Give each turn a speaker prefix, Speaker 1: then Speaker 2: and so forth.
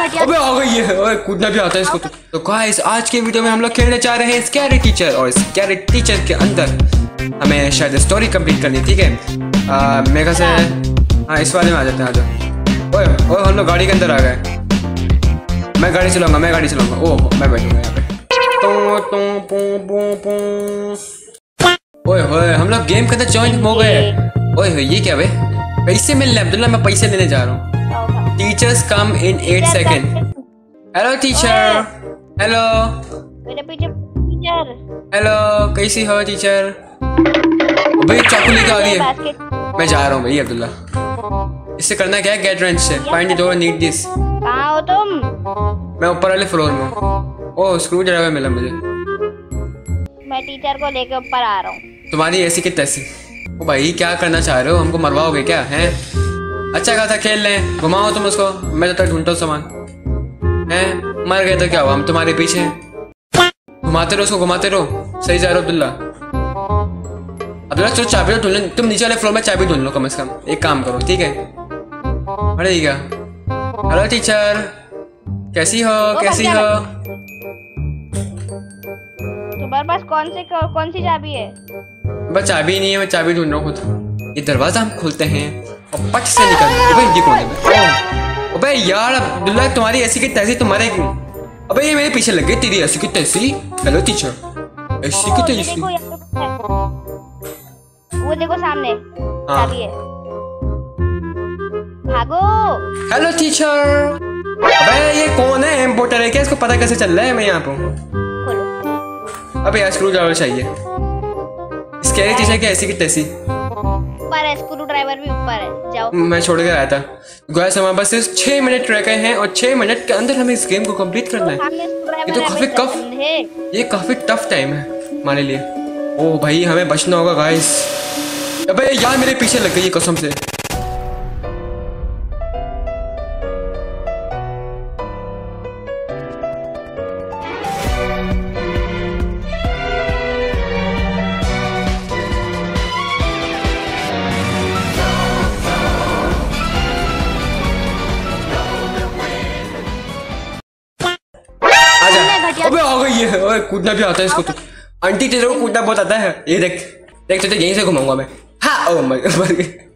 Speaker 1: अबे आ गई है, ओए कूदना भी आता है इसको तो गाइस आज के वीडियो में हम लोग खेलने जा रहे हैं स्कैरी टीचर। और स्कैरी टीचर के अंदर हमें शायद स्टोरी कंप्लीट करनी, ठीक है। मेरे ख्याल से हाँ इस वाले में आ जाते हैं। आ जाओ। ओए ओए हम लोग गाड़ी के अंदर आ गए। मैं गाड़ी चलाऊंगा। ओह मैं बैठूंगा यहाँ पे। ओए होए हम लोग गेम के अंदर ज्वाइन हो गए। ओए होए ये क्या भाई, पैसे मिल रहे हैं अब्दुल्ला, मैं पैसे लेने जा रहा हूँ। Teachers come in 8 second. Hello teacher. Hello
Speaker 2: मेरे पीछे टीचर।
Speaker 1: हेलो कैसी हो टीचर। भाई चाकू लेके आ रही है। मैं जा रहा हूँ भाई अब्दुल्ला। इससे करना क्या है, गेट रेंच से find the door need this.
Speaker 2: कहाँ हो तुम?
Speaker 1: मैं ऊपर वाले फ्लोर में। ओह स्क्रू ड्राइवर मिला मुझे।
Speaker 2: मैं टीचर को लेके ऊपर आ रहा हूँ।
Speaker 1: तुम्हारी ऐसी की तैसी। ओ भाई क्या करना चाह रहे हो, हमको मरवाओगे क्या हैं? अच्छा कहा था खेल लें, घुमाओ तुम उसको, मैं तो तक ढूंढता हूँ सामान। हैं मर गए तो क्या हुआ, हम तुम्हारे पीछे हैं। घुमाते रहो उसको, घुमाते रहो। सही जा रहे हो अब्दुल्ला। अब्दुल्ला चलो चाबी तो ढूंढ लो, तुम नीचे वाले फ्लोर में चाबी ढूंढ लो कम से कम। एक काम करो ठीक है। अरे क्या। हेलो टीचर कैसी हो कैसी हो।
Speaker 2: तुम्हारे पास कौन सी चाबी है?
Speaker 1: बस चाबी नहीं है, मैं चाबी ढूंढ रहा हूँ खुद। ये दरवाजा हम खोलते हैं और पट से निकलते हैं। अबे यार अब्दुल्ला तुम्हारी ऐसी की तैसी तुम्हारे। अबे ये मेरे पीछे लग गई तेरी ऐसी की तैसी। हेलो टीचर ऐसी की तैसी।
Speaker 2: वो देखो सामने चाबी है, भागो।
Speaker 1: Hello teacher. अबे ये कौन है, इम्पोर्टर है क्या, इसको पता कैसे चल रहा है मैं यहाँ पे। अबे यार स्क्रू ड्राइवर चाहिए। स्कैरी टीचर क्या ऐसी की तैसी।
Speaker 2: ऊपर है स्क्रू ड्राइवर भी ऊपर है, जाओ।
Speaker 1: मैं छोड़ के आया था। गाइस हमारे पास सिर्फ 6 मिनट रह गए हैं और 6 मिनट के अंदर हमें इस गेम को कंप्लीट करना है। ये काफी टफ टाइम है हमारे लिए। ओह भाई हमें बचना होगा गाइस। अबे यार मेरे पीछे लग गई कसम से। अबे आ गई है, ओए कूदना भी आता है इसको तो। आंटी टीचर को कूदना बहुत आता है। ये देख देख तो यहीं से घुमाऊंगा मैं। हाँ ओ मर गई।